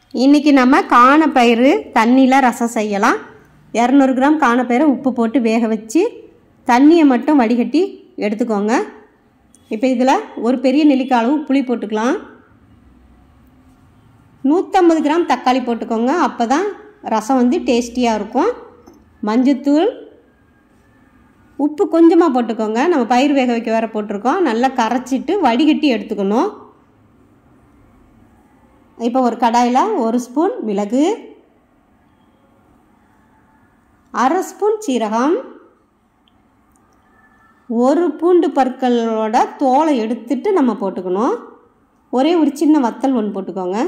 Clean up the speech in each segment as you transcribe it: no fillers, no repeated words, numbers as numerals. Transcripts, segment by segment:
இன்றைக்கி நம்ம காணப்பயிறு தண்ணியில் ரசம் செய்யலாம். 200 கிராம் காணப்பயிரை உப்பு போட்டு வேக வச்சு தண்ணியை மட்டும் வடிகட்டி எடுத்துக்கோங்க. இப்போ இதில் ஒரு பெரிய நெல்லிக்காய் அளவு புளி போட்டுக்கலாம். 150 கிராம் தக்காளி போட்டுக்கோங்க. அப்போ தான் ரசம் வந்து டேஸ்டியாக இருக்கும். மஞ்சத்தூள், உப்பு கொஞ்சமாக போட்டுக்கோங்க. நம்ம பயிர் வேக வைக்க வேறு போட்டிருக்கோம். நல்லா கரைச்சிட்டு வடிகட்டி எடுத்துக்கணும். இப்போ ஒரு கடாயில் 1 ஸ்பூன் மிளகு, 1/2 ஸ்பூன் சீரகம், 1 பூண்டு பற்களோட தோலை எடுத்துட்டு நம்ம போட்டுக்கணும். ஒரே ஒரு சின்ன வத்தல் ஒன்று போட்டுக்கோங்க.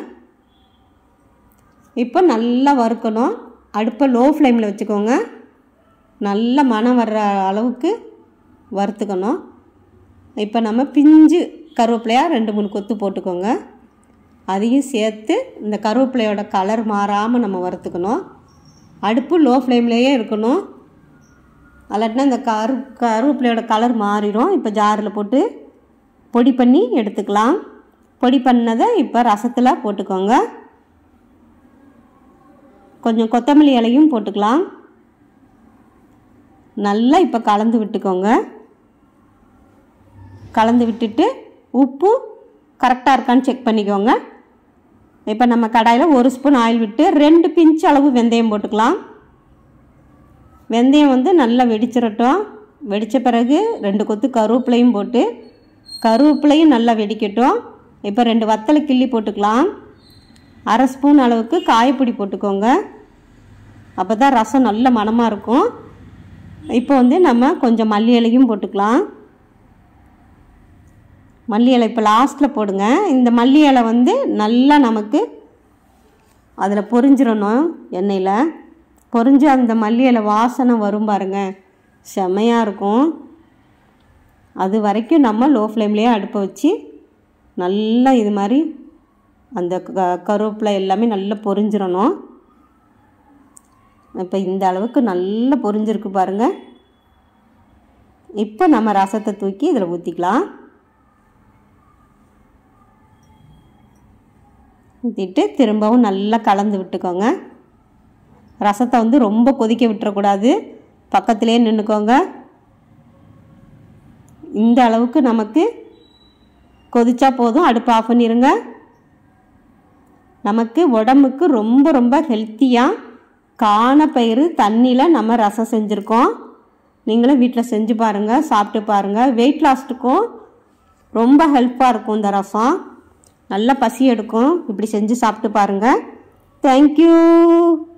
இப்போ நல்லா வறுக்கணும். அடுப்பை லோ ஃப்ளேமில் வச்சுக்கோங்க. நல்ல மணம் வர்ற அளவுக்கு வறுத்துக்கணும். இப்போ நம்ம பிஞ்சு கருவேப்பிலையாக 2-3 கொத்து போட்டுக்கோங்க. அதையும் சேர்த்து இந்த கருவேப்பிலையோட கலர் மாறாமல் நம்ம வறுத்துக்கணும். அடுப்பு லோ ஃப்ளேம்லேயே இருக்கணும். அல்லாட்டினா இந்த கருவேப்பிலையோட கலர் மாறிடும். இப்போ ஜாரில் போட்டு பொடி பண்ணி எடுத்துக்கலாம். பொடி பண்ணதை இப்போ ரசத்தில் போட்டுக்கோங்க. கொஞ்சம் கொத்தமல்லி இலையும் போட்டுக்கலாம். நல்லா இப்போ கலந்து விட்டுக்கோங்க. கலந்து விட்டுட்டு உப்பு கரெக்டாக இருக்கான்னு செக் பண்ணிக்கோங்க. இப்போ நம்ம கடாயில் 1 ஸ்பூன் ஆயில் விட்டு 2 பிஞ்ச் அளவு வெந்தயம் போட்டுக்கலாம். வெந்தயம் வந்து நல்லா வெடிச்சிடட்டும். வெடித்த பிறகு 2 கொத்து கருவேப்பிலையும் போட்டு கருவேப்பிலையும் நல்லா வெடிக்கட்டும். இப்போ 2 வத்தலை கிள்ளி போட்டுக்கலாம். 1/2 ஸ்பூன் அளவுக்கு காயப்பொடி போட்டுக்கோங்க. அப்போ தான் ரசம் நல்ல மணமாக இருக்கும். இப்போ வந்து நம்ம கொஞ்சம் மல்லி இலையும் போட்டுக்கலாம். மல்லி இலை இப்போ லாஸ்ட்டில் போடுங்க. இந்த மல்லி இலை வந்து நல்லா நமக்கு அதில் பொரிஞ்சிடணும். எண்ணெயில் பொரிஞ்சு அந்த மல்லி இலை வாசனை வரும் பாருங்க, செமையாக இருக்கும். அது வரைக்கும் நம்ம லோ ஃப்ளேம்லேயே அடுப்பை வச்சு நல்லா இது மாதிரி அந்த கருவேப்பிலை எல்லாமே நல்லா பொரிஞ்சிடணும். இப்போ இந்த அளவுக்கு நல்லா பொரிஞ்சிருக்கு பாருங்கள். இப்போ நம்ம ரசத்தை தூக்கி இதில் ஊற்றிக்கலாம். ஊற்றிட்டு திரும்பவும் நல்லா கலந்து விட்டுக்கோங்க. ரசத்தை வந்து ரொம்ப கொதிக்க விட்டுறக்கூடாது. பக்கத்துலேயே நின்றுக்கோங்க. இந்த அளவுக்கு நமக்கு கொதிச்சா போதும். அடுப்பு ஆஃப் பண்ணிடுங்க. நமக்கு உடம்புக்கு ரொம்ப ரொம்ப ஹெல்த்தியாக காணப்பயிறு தண்ணியில் நம்ம ரசம் செஞ்சுருக்கோம். நீங்களும் வீட்டில் செஞ்சு பாருங்கள், சாப்பிட்டு பாருங்கள். வெயிட் லாஸ்ட்டுக்கும் ரொம்ப ஹெல்ப்பாக இருக்கும் இந்த ரசம். நல்லா பசி எடுக்கும். இப்படி செஞ்சு சாப்பிட்டு பாருங்கள். தேங்க்யூ.